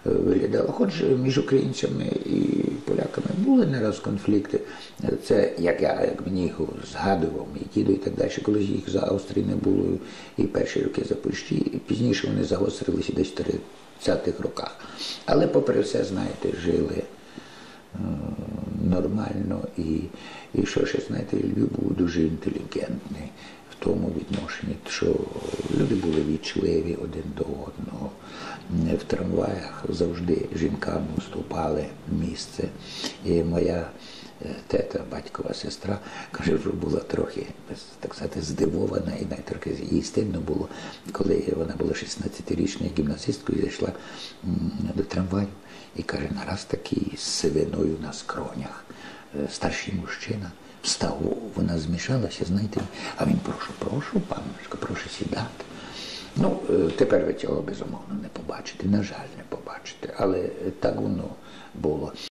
виглядало. Хоч між українцями і поляками були не раз конфлікти. Це, як мені його згадував, мій дідо і так далі, коли їх за Австрії не було і перші роки за Польщі, і пізніше вони загострилися десь в 30-х роках. Але попри все, знаєте, жили нормально і що ще, знаєте, Львів був дуже інтелігентний в тому відношенні, що люди були вічливі один до одного. В трамваях завжди жінкам уступали місце. І моя тета, батькова сестра, каже, що була трохи, так сказати, здивована, і навіть трохи їй стидно було, коли вона була 16-річною гімназисткою, зайшла до трамваю і каже, нараз такий з сивиною на скронях. Старший мужчина встав, вона змішалася, знаєте, а він, прошу, панночко, прошу сідати. Ну, тепер ви цього, безумовно, не побачите, на жаль, не побачите, але так воно було.